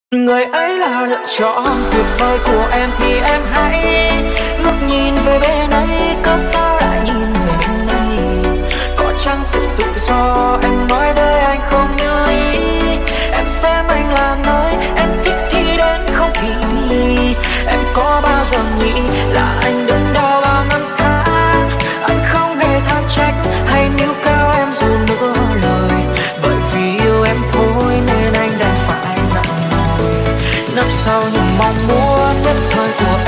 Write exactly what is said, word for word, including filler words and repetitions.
Người ấy là lựa chọn tuyệt vời của em thì em hãy ngước nhìn về bên ấy, cớ sao lại nhìn về bên này? Có chăng sự tự do em nói với anh không như ý? Em xem anh là nơi em thích thì đến không kỳ. Em có bao giờ nghĩ là anh đớn đau bao năm tháng? Anh không hề than trách hay níu cao em dù nửa lời, bởi vì yêu em thôi nên anh đã phải nặng nằm sau những mong muốn nhất thời của